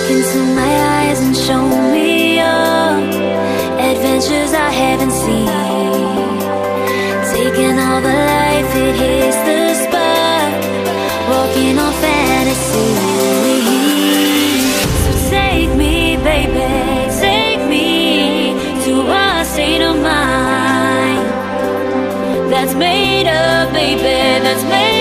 into my eyes and show me your adventures I haven't seen. Taking all the life, it hits the spot, walking on fantasy. So take me, baby, take me to a state of mind that's made up, baby, that's made